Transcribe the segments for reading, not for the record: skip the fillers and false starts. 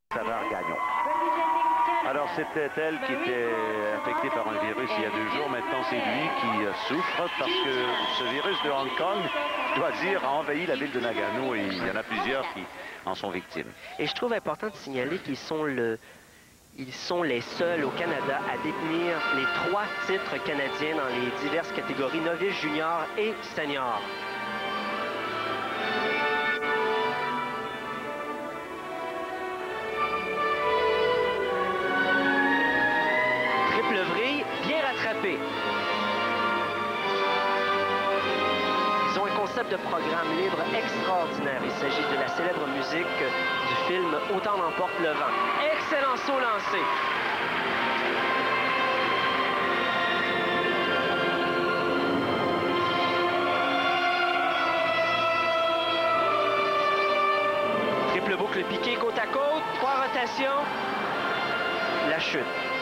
Savard Gagnon. Alors, c'était elle qui était affectée par un virus il y a 2 jours. Maintenant, c'est lui qui souffre parce que ce virus de Hong Kong, je dois dire, a envahi la ville de Nagano et il y en a plusieurs qui en sont victimes. Et je trouve important de signaler qu'ils sont les seuls au Canada à détenir les 3 titres canadiens dans les diverses catégories novice, junior et senior. Triple vrille, bien rattrapé. Ils ont un concept de programme libre extraordinaire. Il s'agit de la célèbre musique du film Autant n'emporte le vent. Excellent saut lancé. Triple boucle piqué côte à côte, 3 rotations, la chute.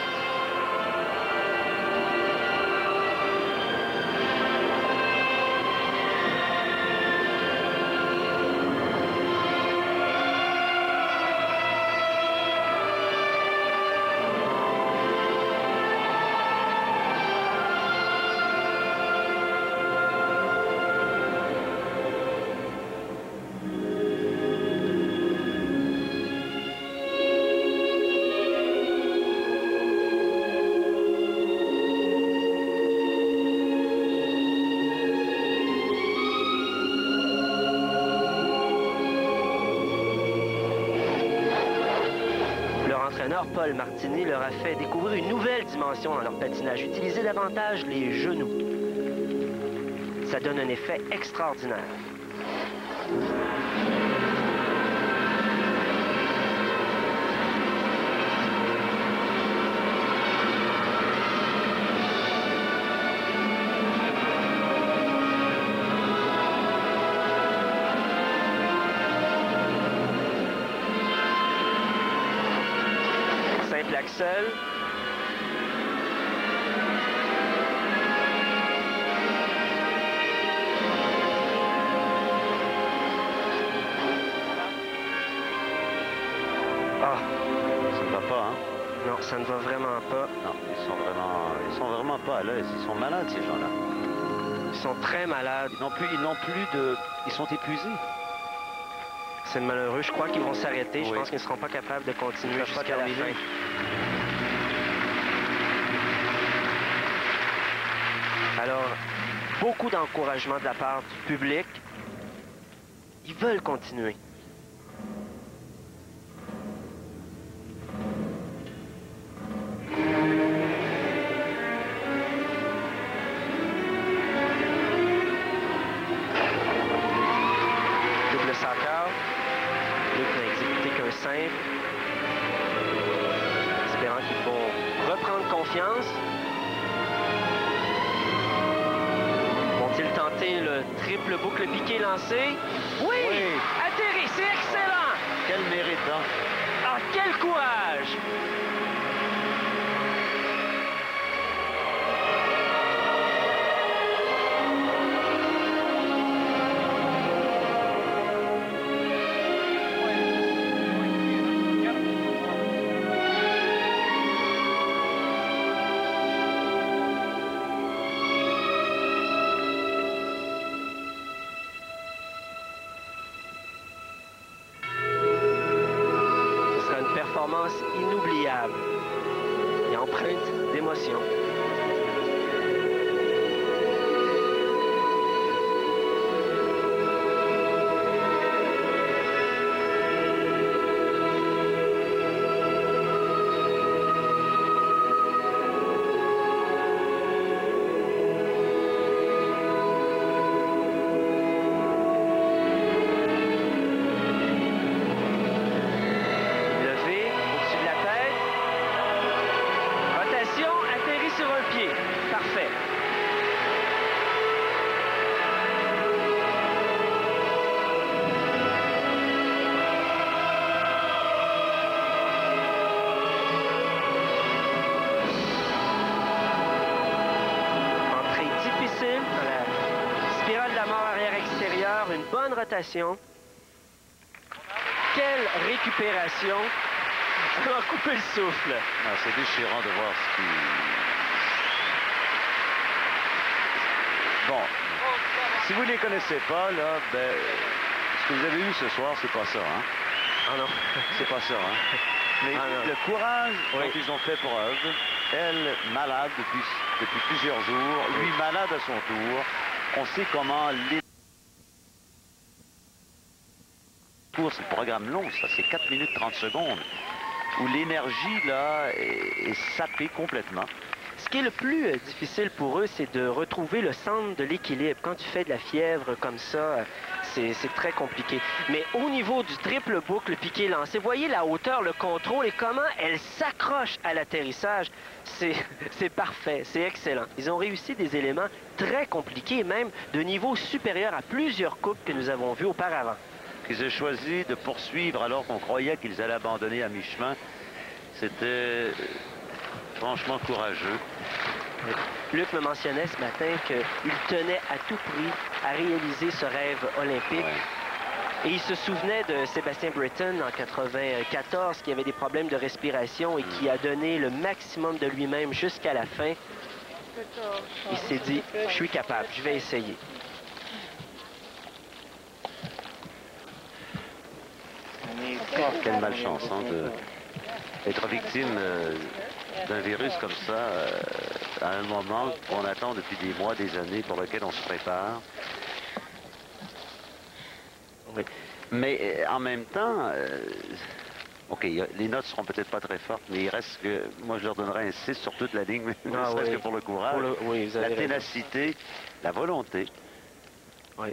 Paul Martini leur a fait découvrir une nouvelle dimension dans leur patinage, utiliser davantage les genoux. Ça donne un effet extraordinaire. Axel. Ah, ça ne va pas, hein? Non, ça ne va vraiment pas. Non, ils sont vraiment pas à l'aise. Ils sont malades, ces gens-là. Ils sont très malades. Ils sont épuisés. C'est malheureux. Je crois qu'ils vont s'arrêter. Oui. Je pense qu'ils ne seront pas capables de continuer jusqu'à la fin. Alors, beaucoup d'encouragement de la part du public. Ils veulent continuer. Double soccer. Luc n'a exécuté qu'un simple. Espérant qu'ils vont reprendre confiance. Vont-ils tenter le triple boucle piqué lancé? Oui! Atterri, c'est excellent! Quel mérite, hein? Ah, quel courage! Performance inoubliable et empreinte d'émotion. Une bonne rotation. Quelle récupération. Ça m'a coupé le souffle. Ah, c'est déchirant de voir ce qui... Bon, si vous ne les connaissez pas, là, ben, ce que vous avez eu ce soir, c'est pas ça, hein? Ah non. C'est pas ça, hein? Mais le courage dont ils ont fait preuve, elle malade depuis plusieurs jours, lui malade à son tour, on sait comment les... C'est le programme long, ça, c'est 4 minutes 30 secondes, où l'énergie, là, est sapée complètement. Ce qui est le plus difficile pour eux, c'est de retrouver le centre de l'équilibre. Quand tu fais de la fièvre comme ça, c'est très compliqué. Mais au niveau du triple boucle piqué lancé, voyez la hauteur, le contrôle et comment elle s'accroche à l'atterrissage. C'est parfait, c'est excellent. Ils ont réussi des éléments très compliqués, même de niveau supérieur à plusieurs couples que nous avons vus auparavant. Qu'ils aient choisi de poursuivre alors qu'on croyait qu'ils allaient abandonner à mi-chemin, c'était franchement courageux. Luc me mentionnait ce matin qu'il tenait à tout prix à réaliser ce rêve olympique. Ouais. Et il se souvenait de Sébastien Britton en 1994 qui avait des problèmes de respiration et qui a donné le maximum de lui-même jusqu'à la fin. Il s'est dit, je suis capable, je vais essayer. Quelle malchance, hein, d'être victime d'un virus comme ça à un moment qu'on attend depuis des mois, des années, pour lequel on se prépare. Oui. Mais en même temps, OK, les notes seront peut-être pas très fortes, mais il reste que, moi je leur donnerais un 6 sur toute la ligne, mais ne serait-ce que pour le courage, la ténacité, la volonté. Oui.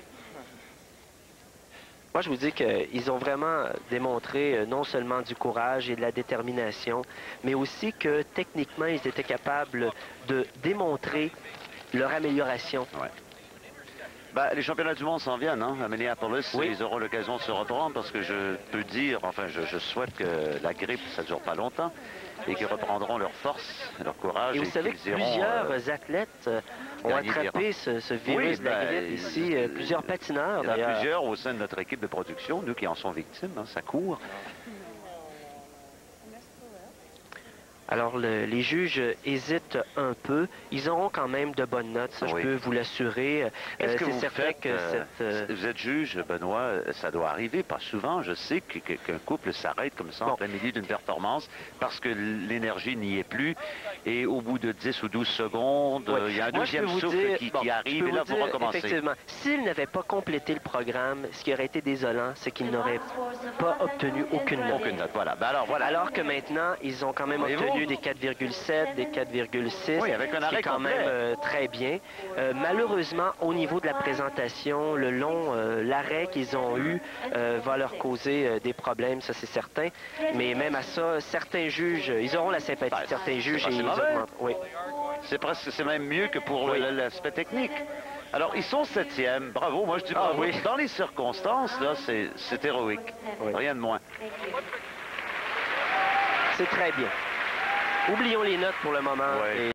Moi, je vous dis qu'ils ont vraiment démontré non seulement du courage et de la détermination, mais aussi que techniquement, ils étaient capables de démontrer leur amélioration. Ouais. Ben, les championnats du monde s'en viennent, hein, à Minneapolis. Oui. Ils auront l'occasion de se reprendre parce que je peux dire, enfin, je souhaite que la grippe, ça ne dure pas longtemps et qu'ils reprendront leur force, leur courage. Et vous savez que plusieurs athlètes ont attrapé ce virus de la grippe ici, plusieurs patineurs. Il y en a plusieurs au sein de notre équipe de production, nous qui en sont victimes, hein, ça court. Alors, les juges hésitent un peu. Ils auront quand même de bonnes notes, ça, je peux vous l'assurer. Qu'est-ce que vous certain que vous êtes juge, Benoît, ça doit arriver, pas souvent. Je sais qu'un couple s'arrête comme ça en plein milieu d'une performance parce que l'énergie n'y est plus. Et au bout de 10 ou 12 secondes, il y a un deuxième souffle qui arrive et là, vous recommencez. Effectivement, s'ils n'avaient pas complété le programme, ce qui aurait été désolant, c'est qu'ils n'auraient pas obtenu aucune note. Aucune note, voilà. Ben voilà. Alors que maintenant, ils ont quand même obtenu des 4,7, des 4,6. Oui, avec un arrêt c'est quand même très bien. Malheureusement, au niveau de la présentation, le long, l'arrêt qu'ils ont eu va leur causer des problèmes, ça c'est certain. Mais même à ça, certains juges, ils auront la sympathie de certains juges et ils augmentent. Oui. C'est même mieux que pour l'aspect technique. Alors, ils sont 7e. Bravo, moi je dis bravo. Oui. Dans les circonstances, là, c'est héroïque. Oui. Rien de moins. C'est très bien. Oublions les notes pour le moment et